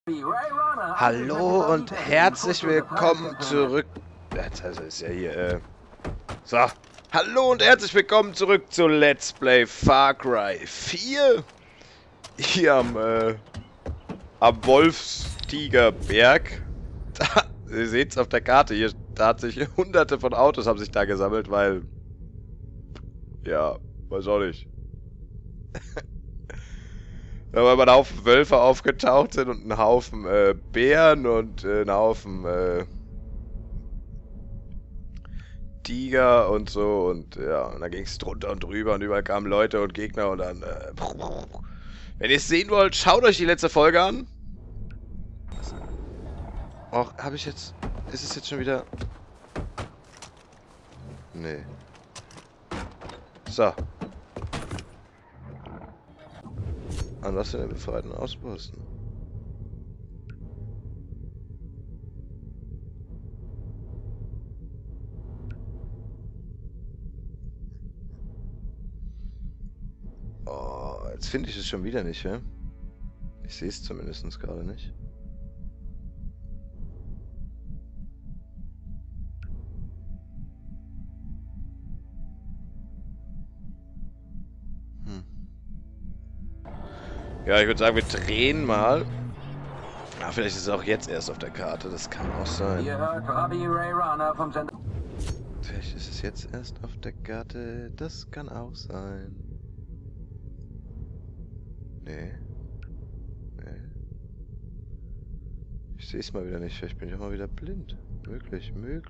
Hallo und herzlich willkommen zurück. Jetzt ist ja hier, So. Hallo und herzlich willkommen zurück zu Let's Play Far Cry 4. Hier am Wolfstigerberg. Ihr seht es auf der Karte. Hier tatsächlich hunderte von Autos haben sich da gesammelt, weil... Ja, weiß auch nicht. Weil ein Haufen Wölfe aufgetaucht sind und ein Haufen Bären und ein Haufen Tiger und so und ja, und dann ging es drunter und drüber und überall kamen Leute und Gegner und dann wenn ihr es sehen wollt, schaut euch die letzte Folge an. Och, habe ich jetzt... Ist es jetzt schon wieder... Nee. So. An was für den befreiten Ausposten? Oh, jetzt finde ich es schon wieder nicht, hä? Ich sehe es zumindest gerade nicht. Ja, ich würde sagen, wir drehen mal. Ah, vielleicht ist es auch jetzt erst auf der Karte. Das kann auch sein. Vielleicht ist es jetzt erst auf der Karte. Das kann auch sein. Nee. Nee. Ich sehe es mal wieder nicht. Vielleicht bin ich auch mal wieder blind. Möglich.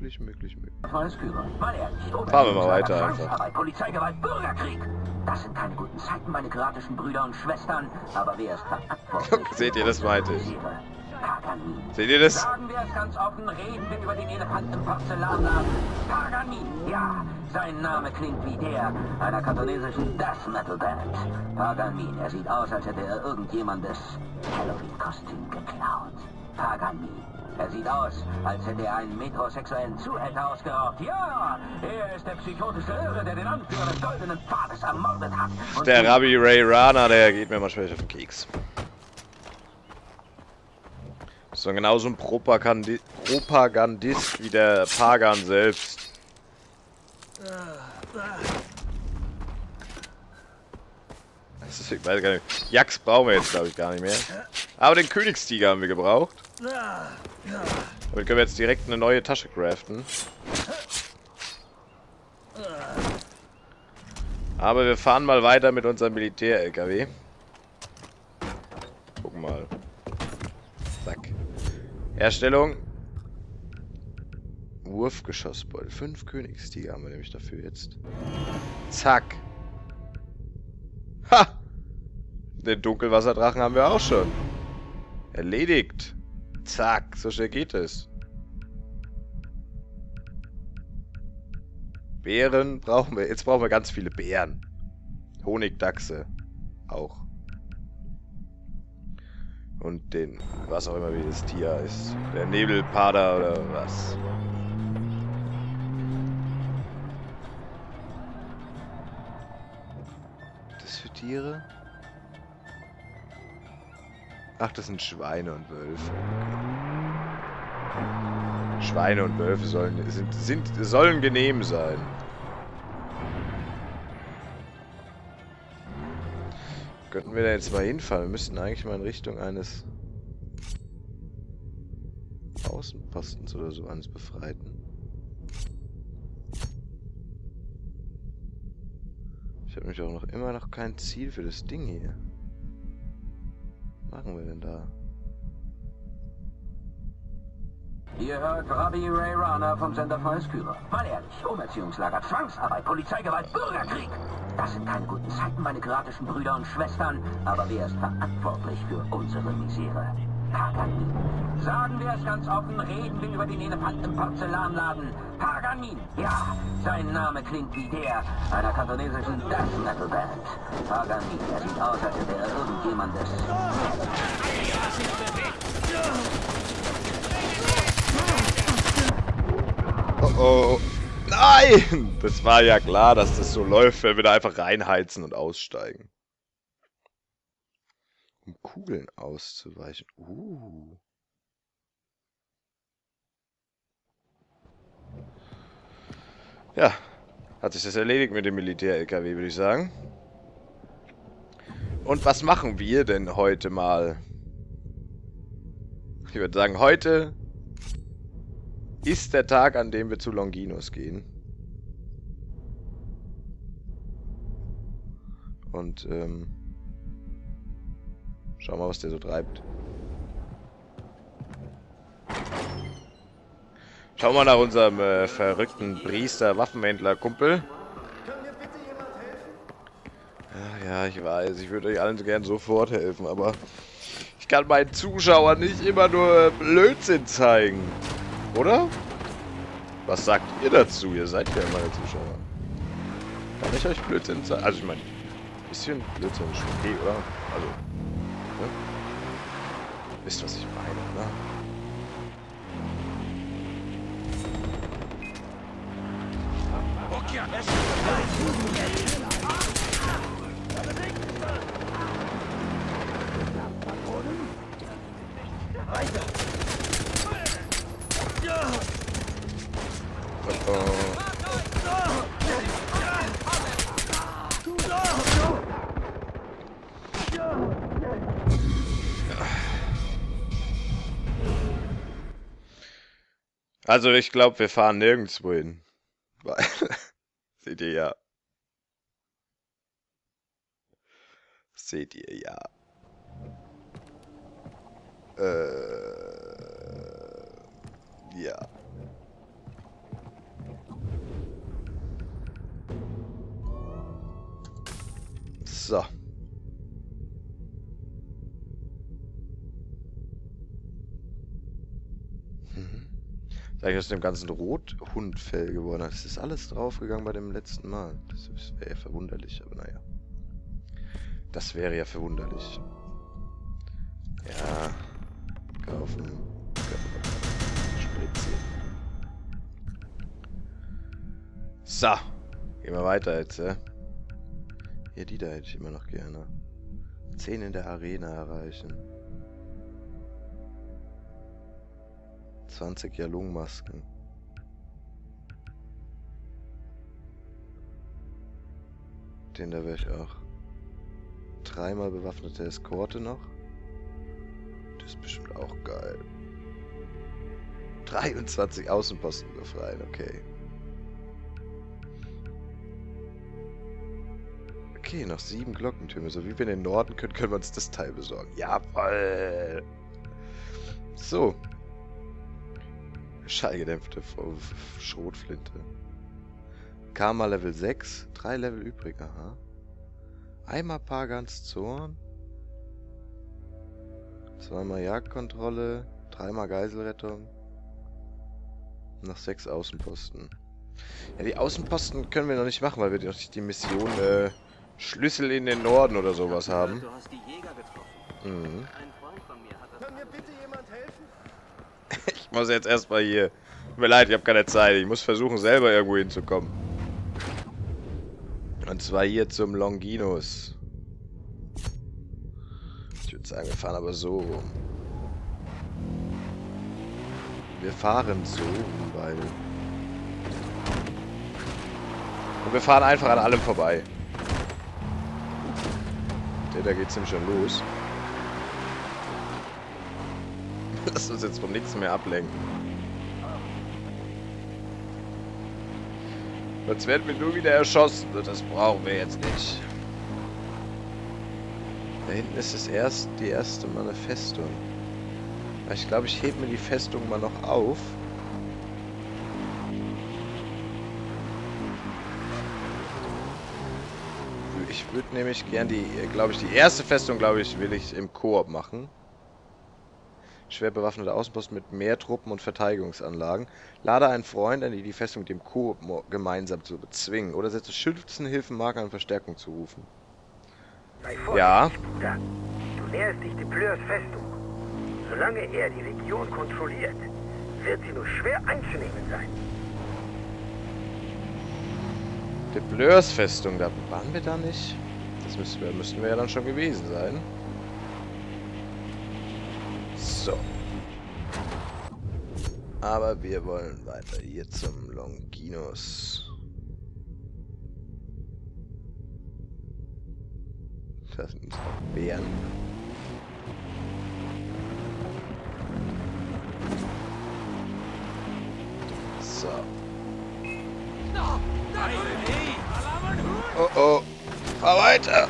Fahren wir mal weiter einfach. Polizeigewalt, Bürgerkrieg. Das sind keine guten Zeiten, meine piratischen Brüder und Schwestern. Aber wer ist verantwortlich? Seht ihr, das meinte ich. Seht ihr das? Sagen wir es ganz offen, reden wir über den Elefanten im Porzellanladen. Paganini, ja. Sein Name klingt wie der einer kantonesischen Death Metal Band. Paganini, er sieht aus, als hätte er irgendjemandes Halloween-Kostüm geklaut. Paganini. Er sieht aus, als hätte er einen metrosexuellen Zuhälter ausgeraubt. Ja, er ist der psychotische Irre, der den Anführer des Goldenen Pfades ermordet hat. Und der Rabbi Ray Rana, der geht mir manchmal auf den Keks. So genauso ein Propagandist wie der Pagan selbst. Das ist, ich weiß gar nicht. Jax brauchen wir jetzt, glaube ich, gar nicht mehr. Aber den Königstiger haben wir gebraucht. Damit können wir jetzt direkt eine neue Tasche craften. Aber wir fahren mal weiter mit unserem Militär-LKW. Gucken mal. Zack. Herstellung. Wurfgeschossbeul. 5 Königstiger haben wir nämlich dafür jetzt. Zack. Ha! Den Dunkelwasserdrachen haben wir auch schon. Erledigt. Zack, so schnell geht es. Beeren brauchen wir. Jetzt brauchen wir ganz viele Beeren. Honigdachse. Auch. Und den, was auch immer wie das Tier ist. Der Nebelpader oder was. Das für Tiere? Ach, das sind Schweine und Wölfe. Okay. Schweine und Wölfe sollen genehm sein. Könnten wir da jetzt mal hinfahren? Wir müssten eigentlich mal in Richtung eines Außenpostens oder so eines Befreiten. Ich habe nämlich auch immer noch kein Ziel für das Ding hier. Was machen wir denn da? Ihr hört Rabbi Ray Rana vom Sender Feuerskürer. Mal ehrlich, Umerziehungslager, Zwangsarbeit, Polizeigewalt, Bürgerkrieg. Das sind keine guten Zeiten, meine piratischen Brüder und Schwestern. Aber wer ist verantwortlich für unsere Misere? Paganini. Sagen wir es ganz offen, reden wir über den Elefanten im Porzellanladen. Paganini, ja. Sein Name klingt wie der einer kantonesischen Death Metal Band. Paganini, er sieht aus, als hätte er irgendjemandes... Oh oh. Nein! Das war ja klar, dass das so läuft, wenn wir da einfach reinheizen und aussteigen. Um Kugeln auszuweichen. Ja, hat sich das erledigt mit dem Militär-LKW, würde ich sagen. Und was machen wir denn heute mal? Ich würde sagen, heute ist der Tag, an dem wir zu Longinus gehen. Und, schauen wir mal, was der so treibt. Schauen wir nach unserem verrückten Priester-Waffenhändler-Kumpel. Ach ja, ich weiß, ich würde euch allen so gern sofort helfen, aber ich kann meinen Zuschauern nicht immer nur Blödsinn zeigen. Oder? Was sagt ihr dazu? Ihr seid ja meine Zuschauer. Kann ich euch Blödsinn zeigen? Also ich meine, ein bisschen Blödsinn ist okay, oder? Also, ne? Wisst, was ich meine, ne? Also ich glaube, wir fahren nirgendwo hin. Weil, seht ihr ja. Seht ihr ja. Ja. So. Eigentlich aus dem ganzen Rothundfell geworden. Das ist alles draufgegangen bei dem letzten Mal. Das wäre ja verwunderlich, aber naja. Das wäre ja verwunderlich. Ja. Kaufen. Spritze. So. Gehen wir weiter jetzt, ja. Hier, die da hätte ich immer noch gerne. 10 in der Arena erreichen. 20 Jalung-Masken. Den da wäre ich auch. 3-mal bewaffnete Eskorte noch. Das ist bestimmt auch geil. 23 Außenposten befreien, okay. Okay, noch 7 Glockentürme. So wie wir in den Norden können, können wir uns das Teil besorgen. Jawoll! So. Schallgedämpfte Schrotflinte. Karma Level 6. 3 Level übrig, aha. Einmal Pagans Zorn. 2-mal Jagdkontrolle. 3-mal Geiselrettung. Noch 6 Außenposten. Ja, die Außenposten können wir noch nicht machen, weil wir noch nicht die Mission Schlüssel in den Norden oder sowas haben. Du hast die Jäger getroffen. Mhm. Ein Freund von mir hat das. Kann mir bitte jemand helfen? Ich muss jetzt erstmal hier... Tut mir leid, ich habe keine Zeit. Ich muss versuchen, selber irgendwo hinzukommen. Und zwar hier zum Longinus. Ich würde sagen, wir fahren aber so rum. Wir fahren so rum, weil... Und wir fahren einfach an allem vorbei. Da geht's nämlich schon los. Lass uns jetzt von nichts mehr ablenken. Sonst werden wir nur wieder erschossen und das brauchen wir jetzt nicht. Da hinten ist die erste mal eine Festung. Ich glaube, ich hebe mir die Festung mal noch auf. Ich würde nämlich gern die erste Festung, will ich im Koop machen. Schwer bewaffnete Außenposten mit mehr Truppen und Verteidigungsanlagen. Lade einen Freund ein, die Festung mit dem Koop gemeinsam zu bezwingen. Oder setze Schützenhilfenmarker an Verstärkung zu rufen. Ja. Du näherst dich Depleurs Festung. Solange er die Region kontrolliert, wird sie nur schwer einzunehmen sein. Depleurs Festung, da waren wir da nicht? Das müssten wir ja dann schon gewesen sein. So. Aber wir wollen weiter hier zum Longinus. Das sind auch Bären. So. Oh oh. Fahr weiter.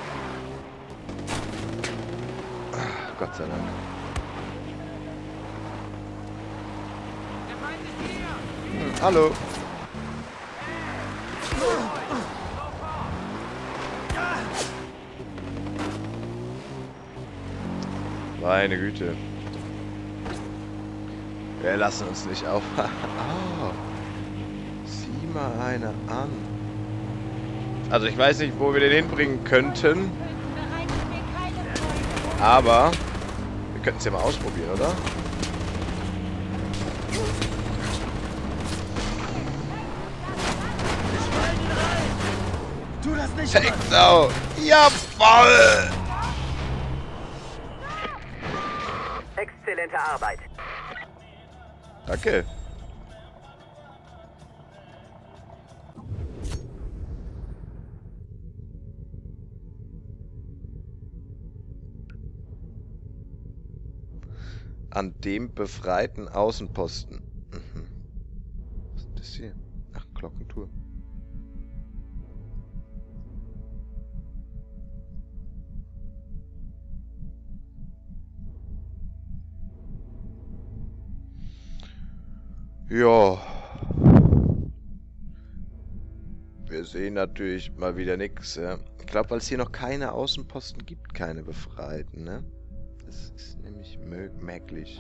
Ach, Gott sei Dank. Hallo. Meine Güte. Wir lassen uns nicht auf. Oh. Sieh mal einer an. Also ich weiß nicht, wo wir den hinbringen könnten. Aber wir könnten es ja mal ausprobieren, oder? Takedown! Jawoll! Exzellente Arbeit. Danke. An dem befreiten Außenposten. Mhm. Was ist das hier? Ach, Glockentour. Ja. Wir sehen natürlich mal wieder nichts. Ja. Ich glaube, weil es hier noch keine Außenposten gibt, keine befreiten, ne? Das ist nämlich möglich.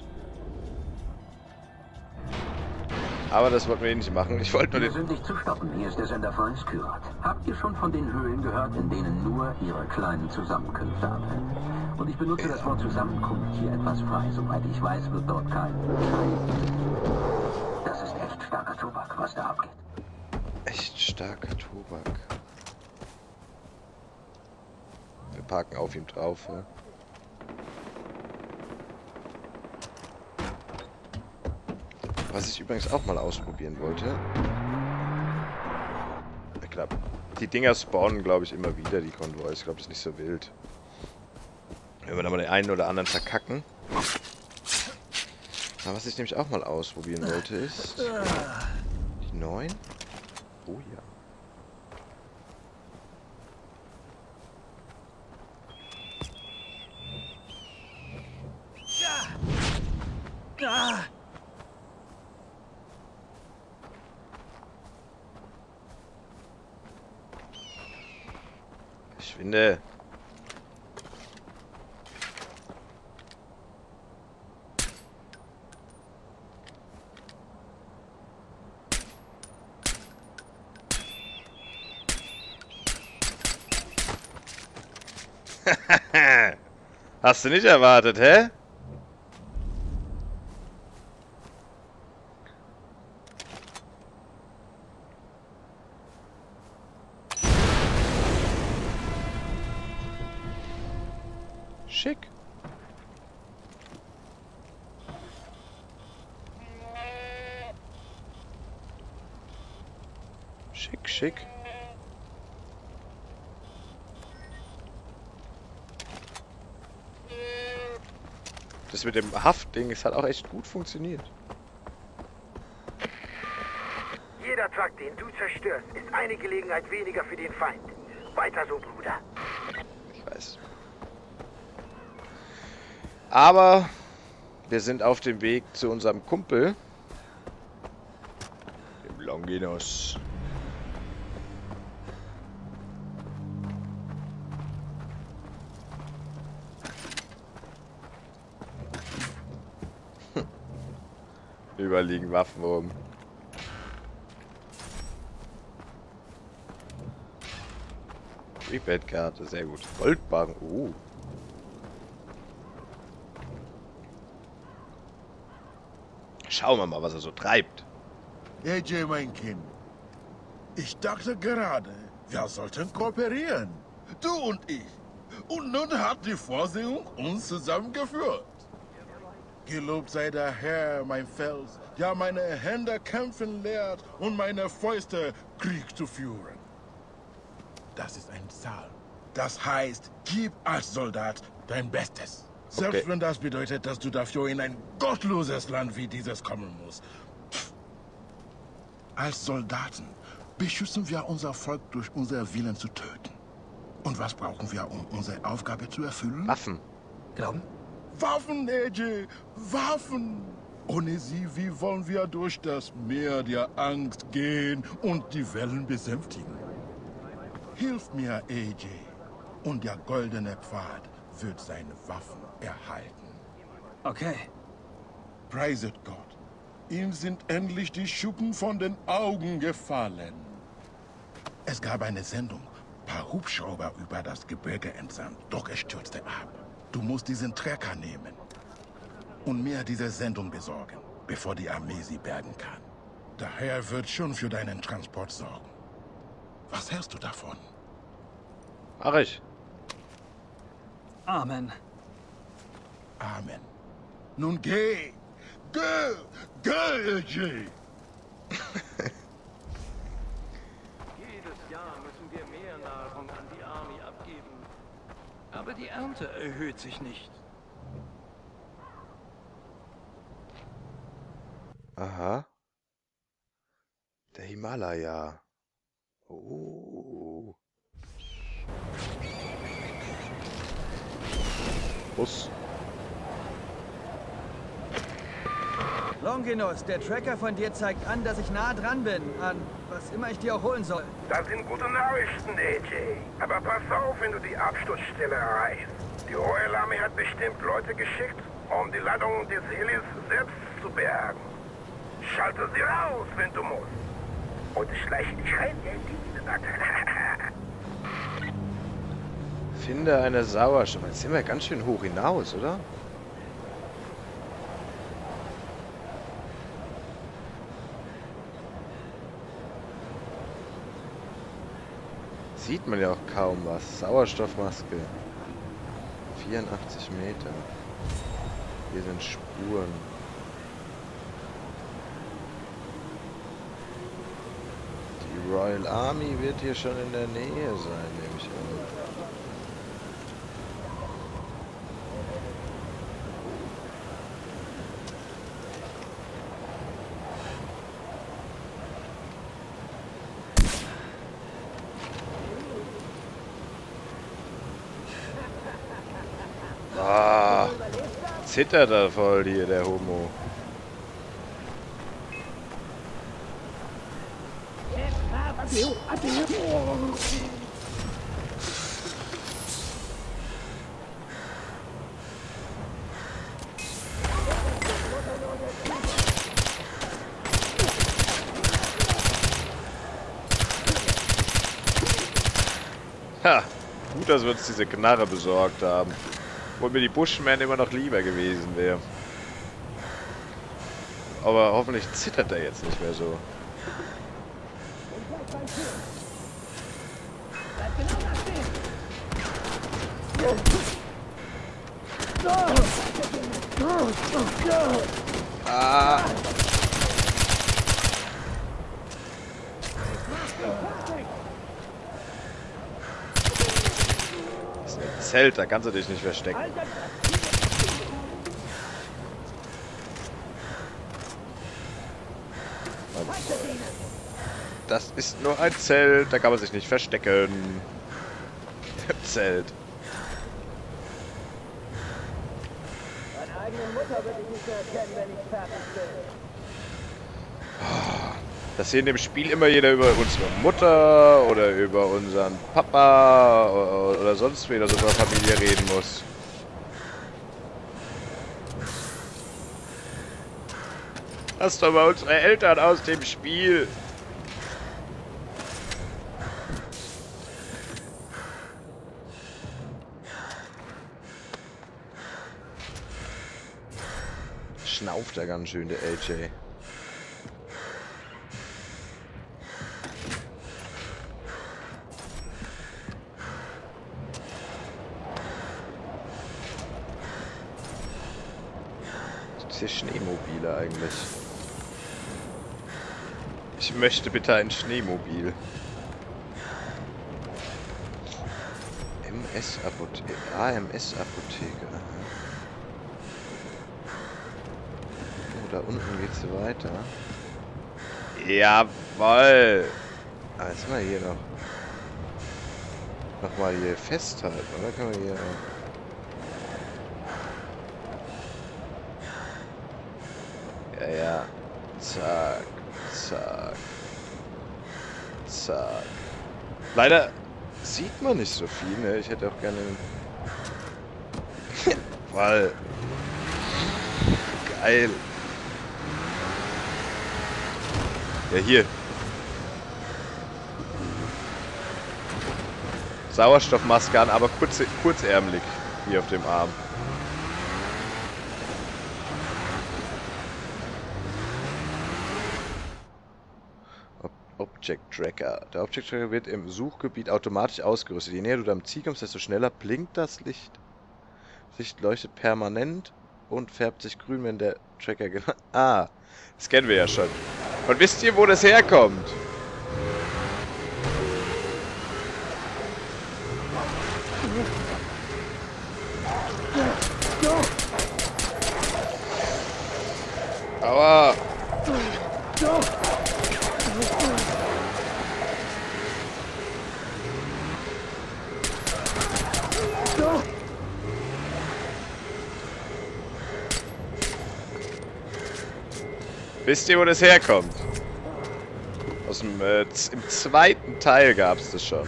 Aber das wollten wir eh nicht machen. Ich wollte nur Wir sind nicht zu stoppen. Hier ist der Sender Volkskyrat. Habt ihr schon von den Höhlen gehört, in denen nur ihre kleinen Zusammenkünfte abhängen? Und ich benutze das Wort Zusammenkunft hier etwas frei. Soweit ich weiß, wird dort kein Das ist echt starker Tobak, was da abgeht. Echt starker Tobak. Wir parken auf ihm drauf, ja. Was ich übrigens auch mal ausprobieren wollte. Ich glaube, die Dinger spawnen, glaube ich, immer wieder, die Konvois. Ich glaube, das ist nicht so wild. Wenn wir da mal den einen oder anderen verkacken. Aber was ich nämlich auch mal ausprobieren wollte, ist die 9. Oh ja. Verschwinde. Hast du nicht erwartet, hä? Schick. Schick, schick. Das mit dem Haftding, es hat auch echt gut funktioniert. Jeder Truck, den du zerstörst, ist eine Gelegenheit weniger für den Feind. Weiter so, Bruder. Ich weiß. Aber wir sind auf dem Weg zu unserem Kumpel. Dem Longinus. Überall liegen Waffen rum. Prepaid-Karte, sehr gut. Goldbarren, oh. Schauen wir mal, was er so treibt. AJ, mein Kind. Ich dachte gerade, wir sollten kooperieren. Du und ich. Und nun hat die Vorsehung uns zusammengeführt. Gelobt sei der Herr, mein Fels, der meine Hände kämpfen lehrt und meine Fäuste Krieg zu führen. Das ist ein Psalm. Das heißt, gib als Soldat dein Bestes. Selbst wenn das bedeutet, dass du dafür in ein gottloses Land wie dieses kommen musst. Als Soldaten beschützen wir unser Volk durch unser Willen zu töten. Und was brauchen wir, um unsere Aufgabe zu erfüllen? Waffen. Glauben? Waffen, AJ! Waffen! Ohne sie, wie wollen wir durch das Meer der Angst gehen und die Wellen besänftigen? Hilf mir, AJ, und der goldene Pfad wird seine Waffen erhalten. Okay. Preiset Gott. Ihm sind endlich die Schuppen von den Augen gefallen. Es gab eine Sendung, paar Hubschrauber über das Gebirge entsandt, doch es stürzte ab. Du musst diesen Trecker nehmen und mir diese Sendung besorgen, bevor die Armee sie bergen kann. Der Herr wird schon für deinen Transport sorgen. Was hältst du davon? Mach ich. Amen. Amen. Nun geh! Geh! Geh, AJ! Jedes Jahr müssen wir mehr Nahrung an die Army abgeben. Aber die Ernte erhöht sich nicht. Aha. Der Himalaya. Oh. Bus. Longinus, der Tracker von dir zeigt an, dass ich nah dran bin, an was immer ich dir auch holen soll. Das sind gute Nachrichten, AJ. Aber pass auf, wenn du die Absturzstelle erreichst. Die Royal Army hat bestimmt Leute geschickt, um die Ladung des Helis selbst zu bergen. Schalte sie raus, wenn du musst. Und schleiche dich rein, der Dienste. Finde eine Sauerstoff. Jetzt sind wir ganz schön hoch hinaus, oder? Sieht man ja auch kaum was. Sauerstoffmaske. 84 Meter. Hier sind Spuren. Die Royal Army wird hier schon in der Nähe sein, nehme ich an. Ah, zittert er voll hier, der Homo. Ha, gut, dass wir uns diese Knarre besorgt haben. Wo mir die Bushmen immer noch lieber gewesen wäre. Aber hoffentlich zittert er jetzt nicht mehr so. Ah. Das ist ein Zelt, da kannst du dich nicht verstecken. Das ist nur ein Zelt, da kann man sich nicht verstecken. Im Zelt. Meine eigene Mutter würde ich nicht mehr erkennen, wenn ich fertig bin. Dass hier in dem Spiel immer jeder über unsere Mutter oder über unseren Papa oder sonst wen aus unserer Familie reden muss. Lass doch mal unsere Eltern aus dem Spiel. Schnauft er ganz schön, der AJ. hier Schneemobile eigentlich? Ich möchte bitte ein Schneemobil. MS-Apotheke. AMS-Apotheke. Oh, da unten geht's weiter. Jawoll! Ah, jetzt mal hier noch. Nochmal hier festhalten, oder? Können wir hier. Ja, ja. Zack. Zack. Zack. Leider sieht man nicht so viel, ne? Ich hätte auch gerne. Weil. Geil. Ja, hier. Sauerstoffmaske an, aber kurzärmelig. Hier auf dem Arm. Object Tracker. Der Object Tracker wird im Suchgebiet automatisch ausgerüstet. Je näher du am Ziel kommst, desto schneller blinkt das Licht. Das Licht leuchtet permanent und färbt sich grün, wenn der Tracker Ah, das kennen wir ja schon. Und wisst ihr, wo das herkommt? Aua! Wisst ihr, wo das herkommt? Aus dem im zweiten Teil gab es das schon.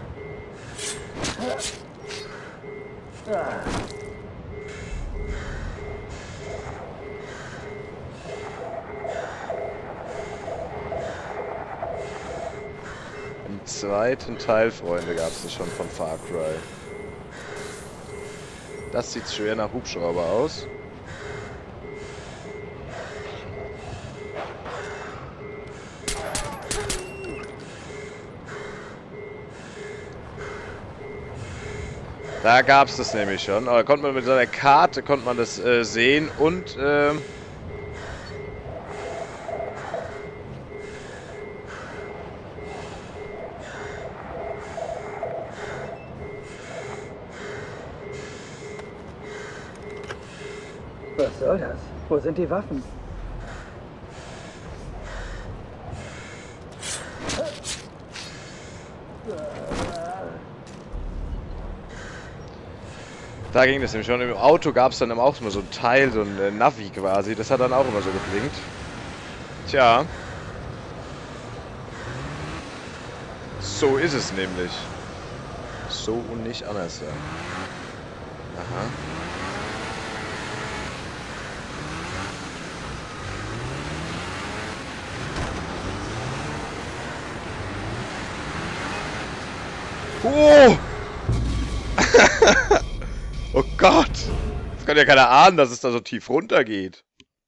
Im zweiten Teil, Freunde, gab es das schon von Far Cry. Das sieht schwer nach Hubschrauber aus. Da gab es das nämlich schon. Aber konnte man mit so einer Karte konnte man das sehen und Was soll das? Wo sind die Waffen? da ging das nämlich schon. Im Auto gab es dann auch immer so ein Teil, so ein Navi quasi. Das hat dann auch immer so geblinkt. Tja. So ist es nämlich. So und nicht anders. Aha. Oh! Oh Gott! Das kann ja keiner ahnen, dass es da so tief runter geht.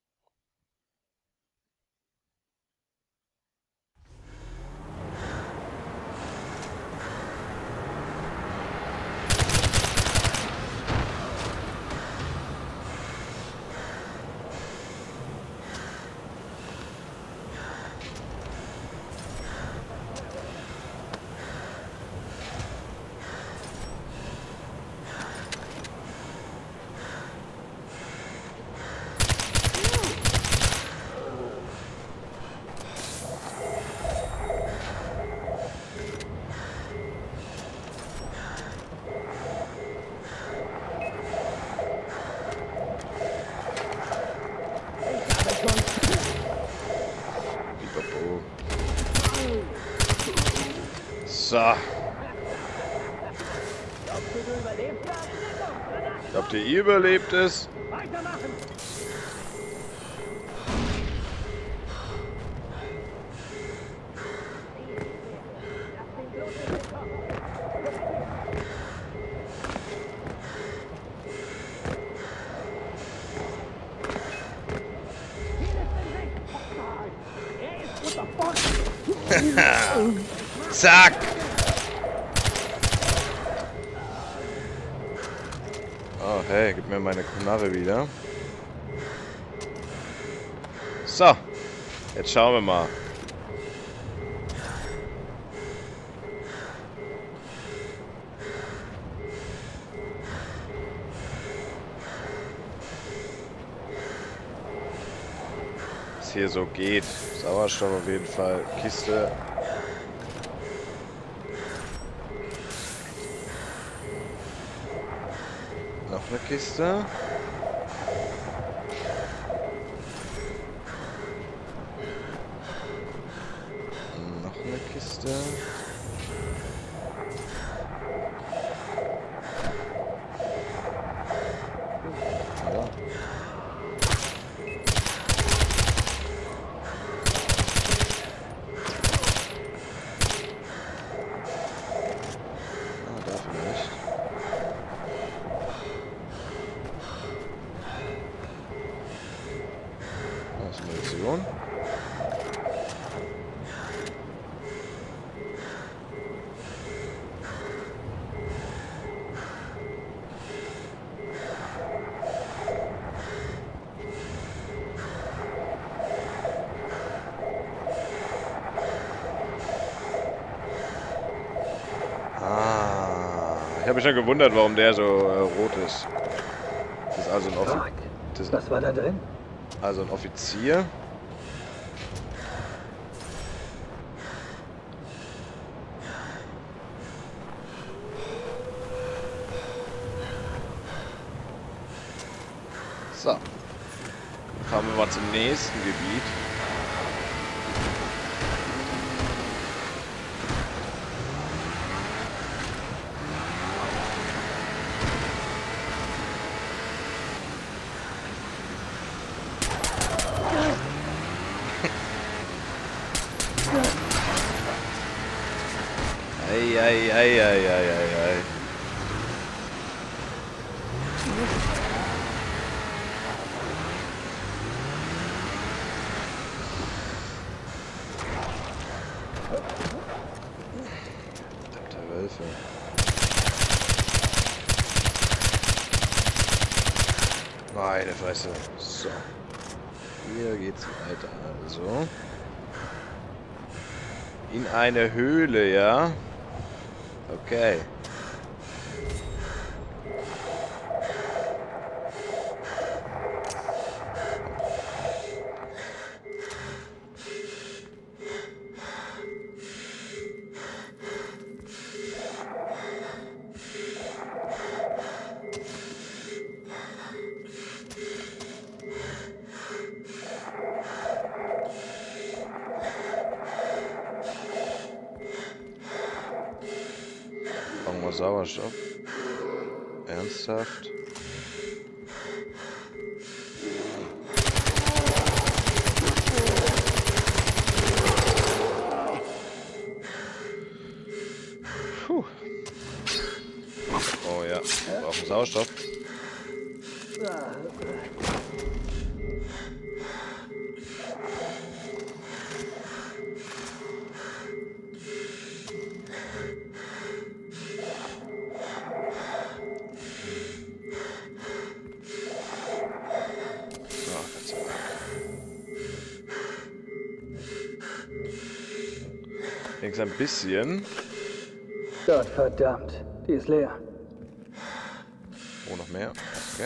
So. Glaubt ihr überlebt es? Zack! Oh, hey, gib mir meine Knarre wieder. So, jetzt schauen wir mal. Was hier so geht. Sauerstoff auf jeden Fall. Kiste. Noch eine Kiste. Noch eine Kiste. Ja. Dafür nicht. Das ist Munition. Ich habe mich schon gewundert, warum der so rot ist. Das ist also ein Was war da drin? Also ein Offizier. So. Fahren wir mal zum nächsten Gebiet. Ei. Verdammte Wölfe. Meine Fresse. So. Hier geht's weiter. Also. In eine Höhle, ja? Okay. Sauerstoff. Ernsthaft? Puh. Oh ja, wir brauchen Sauerstoff. Ein bisschen. Gott verdammt, die ist leer. Oh, noch mehr. Okay.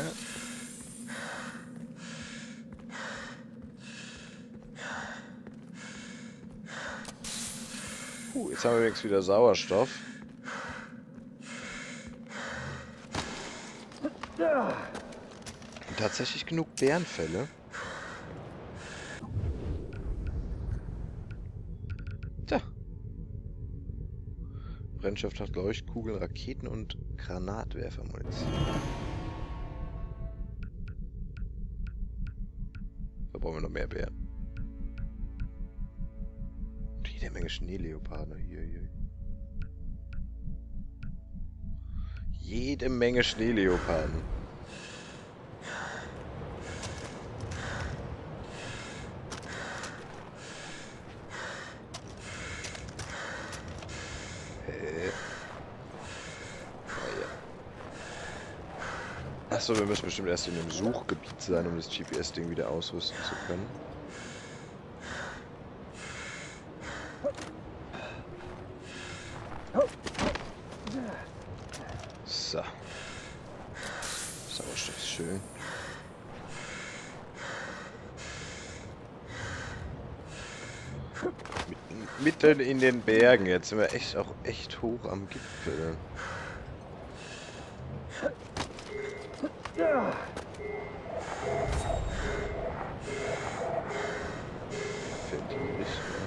Jetzt haben wir übrigens wieder Sauerstoff. Und tatsächlich genug Bärenfelle. Tja. Brennstoff hat Leuchtkugeln, Raketen und Granatwerfermunition. Da brauchen wir noch mehr Bären. Und jede Menge Schneeleoparden. Hier. Jede Menge Schneeleoparden. Achso, wir müssen bestimmt erst in einem Suchgebiet sein, um das GPS-Ding wieder ausrüsten zu können. So. Sauerstoff ist schön. Mitten in den Bergen. Jetzt sind wir echt hoch am Gipfel. Fällt die Richtung.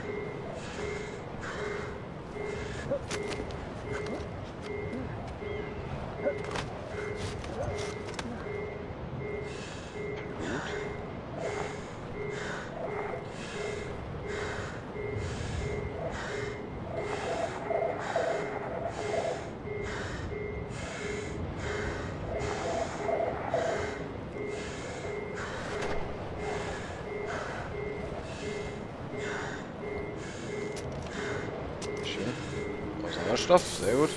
Sauerstoff, sehr gut.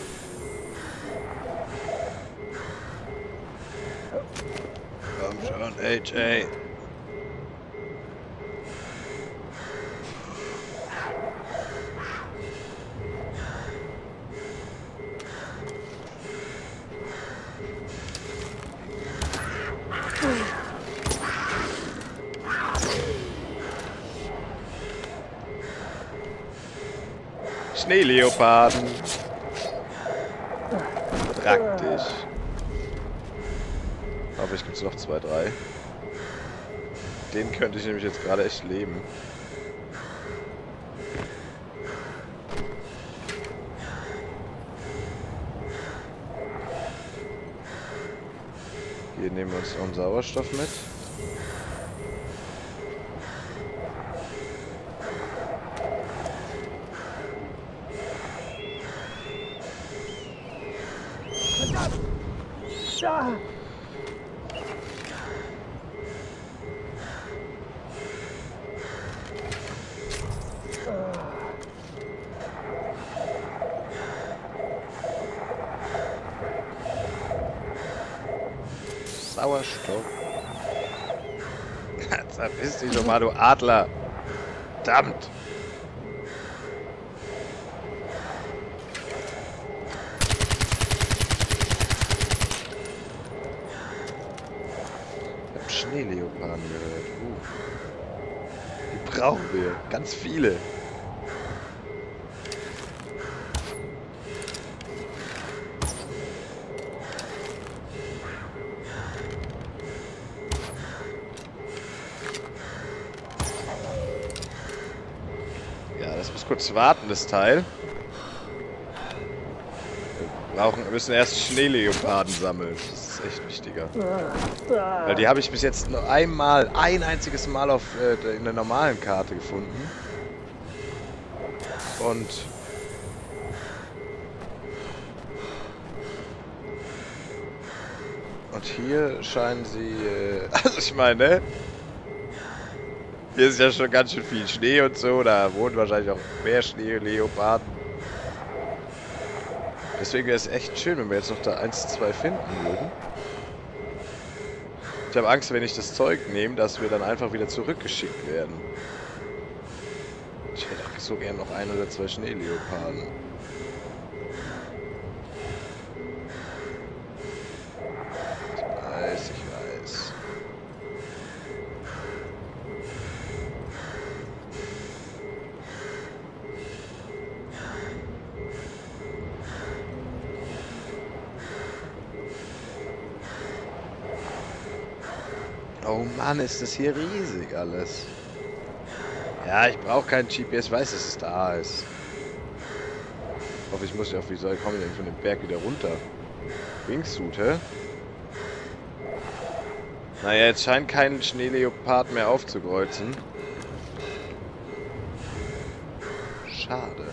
Komm schon, HA. Schneeleoparden. Praktisch. Aber ich gibt's noch 2, 3. Den könnte ich nämlich jetzt gerade echt leben. Hier nehmen wir uns noch einen Sauerstoff mit. Sauerstoff. Verpiss dich doch mal, du Adler. Verdammt. Ich hab Schneeleoparden gehört. Die brauchen wir. Ganz viele. Kurz warten, das Teil. Wir müssen erst Schneeleoparden sammeln. Das ist echt wichtiger. Weil die habe ich bis jetzt nur ein einziges Mal auf in der normalen Karte gefunden. Und hier scheinen sie, also ich meine, hier ist ja schon ganz schön viel Schnee und so, da wohnen wahrscheinlich auch mehr Schneeleoparden. Deswegen wäre es echt schön, wenn wir jetzt noch da 1, 2 finden würden. Ich habe Angst, wenn ich das Zeug nehme, dass wir dann einfach wieder zurückgeschickt werden. Ich hätte auch so gern noch 1 oder 2 Schneeleoparden. Ich weiß. Oh Mann, ist das hier riesig alles. Ja, ich brauche kein GPS, ich weiß, dass es da ist. Ich hoffe, ich muss ja auch, wie soll ich kommen denn von dem Berg wieder runter? Wingsuit, hä? Naja, jetzt scheint kein Schneeleopard mehr aufzukreuzen. Schade.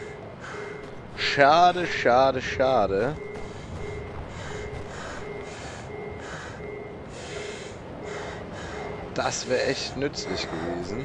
Schade. Das wäre echt nützlich gewesen.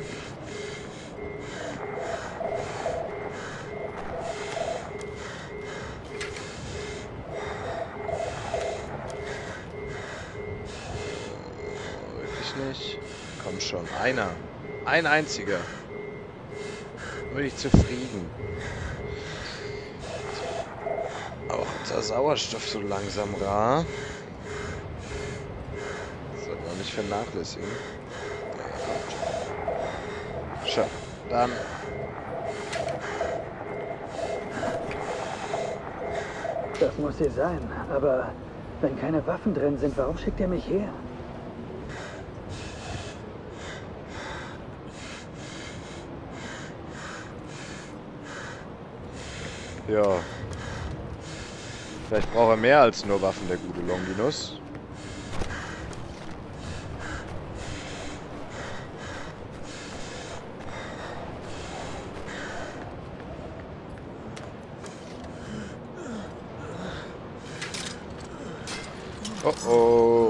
Wirklich nicht. Komm schon, einer. Ein einziger. Bin ich zufrieden. Auch unser Sauerstoff so langsam rar. Das sollten wir nicht vernachlässigen. Schau, dann. Das muss hier sein, aber wenn keine Waffen drin sind, warum schickt er mich her? Ja. Vielleicht braucht er mehr als nur Waffen, der gute Longinus. Oh oh.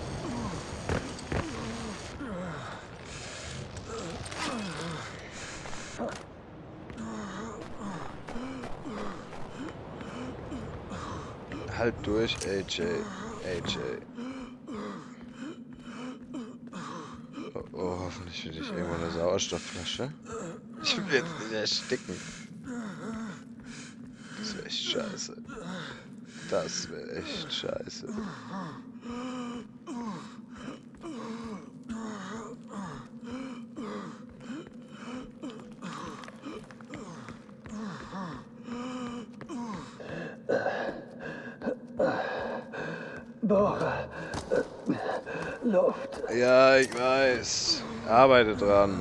Halt durch, AJ. AJ. Oh, oh, hoffentlich finde ich irgendwo eine Sauerstoffflasche. Ich will jetzt nicht ersticken. Das wäre echt scheiße. Das wäre echt scheiße. Boah, Luft. Ja, ich weiß. Arbeite dran.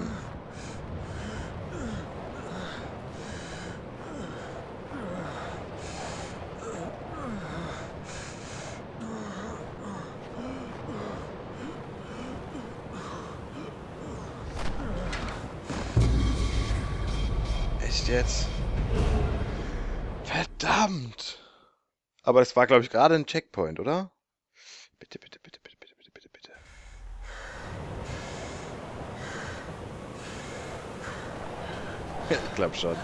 Echt jetzt? Verdammt! Aber das war, glaube ich, gerade ein Checkpoint, oder? Bitte, bitte, bitte, bitte, bitte, bitte, bitte, bitte. Ich glaube schon.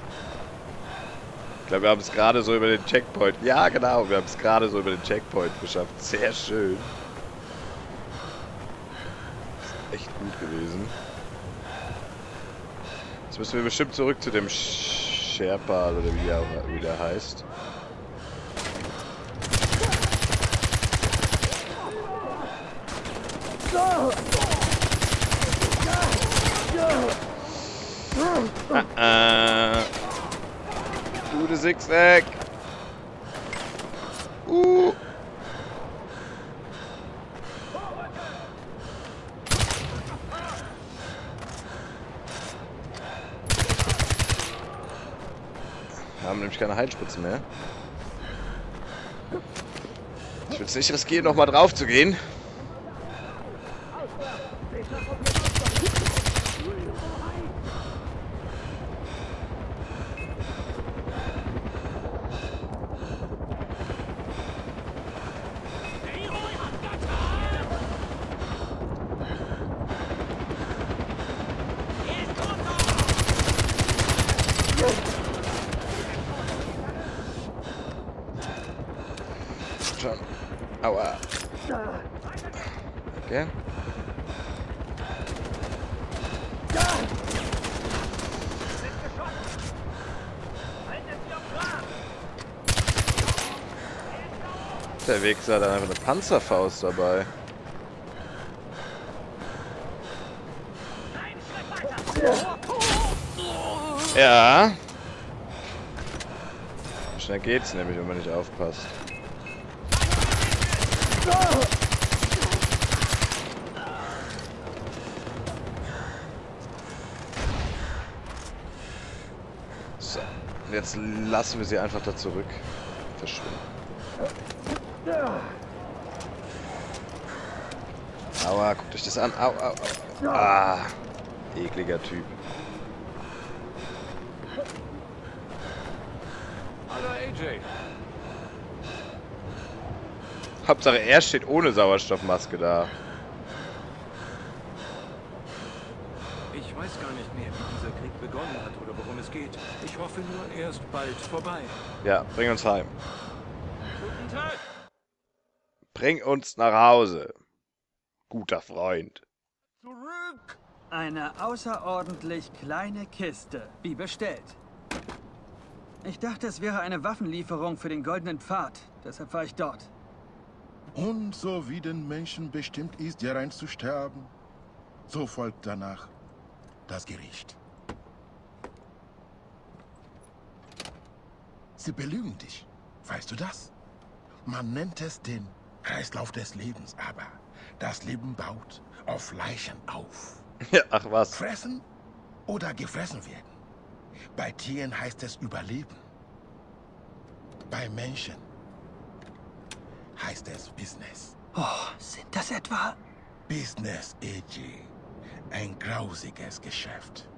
Ich glaube, wir haben es gerade so über den Checkpoint. Ja, genau, wir haben es gerade so über den Checkpoint geschafft. Sehr schön. Das ist echt gut gewesen. Jetzt müssen wir bestimmt zurück zu dem Sherpa, oder wie der heißt. Gute Zigzag. Wir haben nämlich keine Heilspritzen mehr. Ich will es nicht riskieren, nochmal drauf zu gehen. Schon. Aua. Okay. Der Wichser hat einfach eine Panzerfaust dabei. Ja. Schnell geht's nämlich, wenn man nicht aufpasst. So, jetzt lassen wir sie einfach da zurück verschwinden. Aua, guckt euch das an. Au, au, au. Ah, ekliger Typ. Hallo AJ. Hauptsache er steht ohne Sauerstoffmaske da. Ich weiß gar nicht mehr, wie dieser Krieg begonnen hat oder worum es geht. Ich hoffe nur, er ist bald vorbei. Ja, bring uns heim. Guten Tag. Bring uns nach Hause. Guter Freund. Eine außerordentlich kleine Kiste, wie bestellt. Ich dachte, es wäre eine Waffenlieferung für den Goldenen Pfad. Deshalb war ich dort. Und so wie den Menschen bestimmt ist, hier rein zu sterben, so folgt danach das Gericht. Sie belügen dich. Weißt du das? Man nennt es den Kreislauf des Lebens, aber das Leben baut auf Leichen auf. Ja, ach was. Fressen oder gefressen werden. Bei Tieren heißt es Überleben. Bei Menschen heißt es Business. Oh, sind das etwa... Business, AJ. Ein grausiges Geschäft.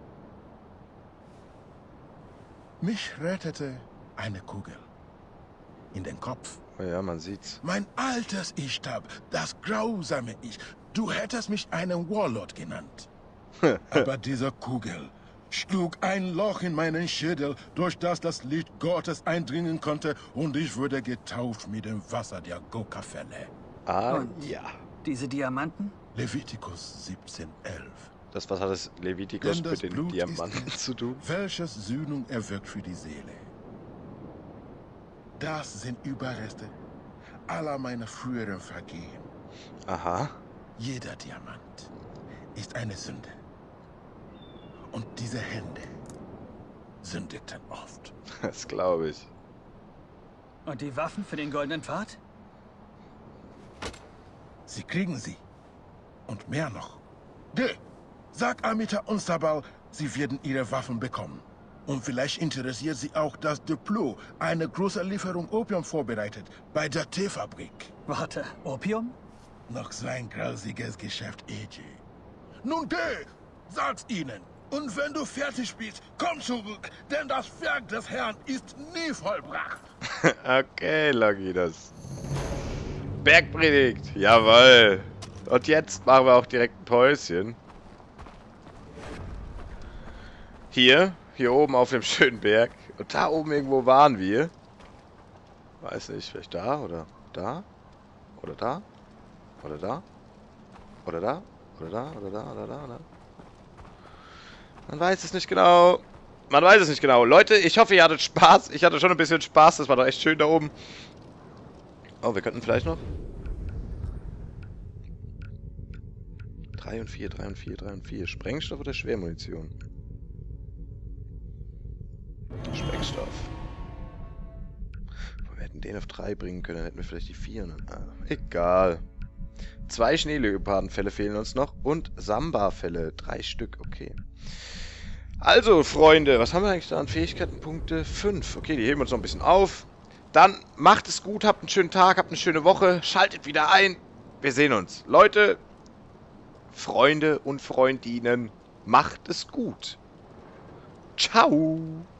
Mich rettete eine Kugel. In den Kopf. Oh ja, man sieht's. Mein altes Ich-Tab, das grausame Ich. Du hättest mich einen Warlord genannt. Aber diese Kugel schlug ein Loch in meinen Schädel, durch das Licht Gottes eindringen konnte, und ich wurde getauft mit dem Wasser der Goka-Fälle. Ah, Und ja. diese Diamanten? Levitikus 17,11. Das, was hat das Levitikus Denn das mit den Blut Diamanten ist, zu tun? welches Sühnung erwirkt für die Seele. Das sind Überreste aller meiner früheren Vergehen. Aha. Jeder Diamant ist eine Sünde. Und diese Hände sündeten oft. Das glaube ich. Und die Waffen für den Goldenen Pfad? Sie kriegen sie. Und mehr noch. Geh! Sag Amita und Sabal, sie werden ihre Waffen bekommen. Und vielleicht interessiert sie auch, dass Duplo eine große Lieferung Opium vorbereitet bei der Teefabrik. Warte, Opium? Noch so ein grausiges Geschäft, AJ. Nun geh! Sag's ihnen! Und wenn du fertig bist, komm zurück, denn das Werk des Herrn ist nie vollbracht. Okay, Longinus. Bergpredigt. Jawohl. Und jetzt machen wir auch direkt ein Päuschen. Hier oben auf dem schönen Berg. Und da oben irgendwo waren wir. Weiß nicht, vielleicht da oder da? Oder da? Oder da? Oder da? Oder da? Oder da? Oder da? Oder? Man weiß es nicht genau. Man weiß es nicht genau. Leute, ich hoffe, ihr hattet Spaß. Ich hatte schon ein bisschen Spaß. Das war doch echt schön da oben. Oh, wir könnten vielleicht noch... 3 und 4, 3 und 4, 3 und 4. Sprengstoff oder Schwermunition? Sprengstoff. Wir hätten den auf 3 bringen können, dann hätten wir vielleicht die 4. Egal. 2 Schneeleopardenfälle fehlen uns noch und Samba-Fälle. 3 Stück, okay. Also, Freunde, was haben wir eigentlich da an Fähigkeitenpunkte? 5. Okay, die heben wir uns noch ein bisschen auf. Dann macht es gut, habt einen schönen Tag, habt eine schöne Woche. Schaltet wieder ein. Wir sehen uns. Leute, Freunde und Freundinnen, macht es gut. Ciao.